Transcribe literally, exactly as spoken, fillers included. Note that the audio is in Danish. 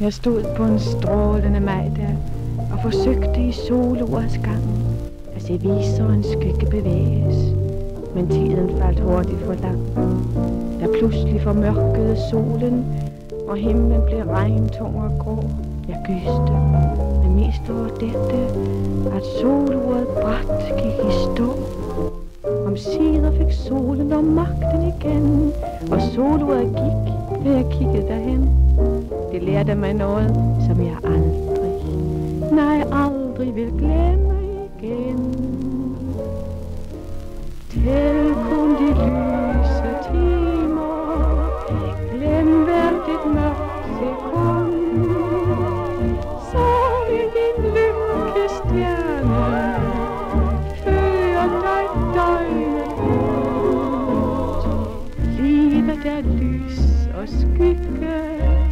Jeg stod på en strålende majdag og forsøgte i solordets gang at se viserens skygge bevæges. Men tiden faldt hurtigt for lang, da pludselig formørkede solen, og himlen blev regntung og grå. Jeg gyste, men mest over dette, at soluret brat gik i stå. Omsider fik solen om magten igen, og soluret gik, da jeg kiggede derhen. Det lærte mig noget, som jeg aldrig, nej aldrig vil glemme igen. Tæl kun de lyse timer, glem hvert et mørkt sekund, så vil din lykkestjerne føre dig døgnet rundt. Livet er lys og skygge,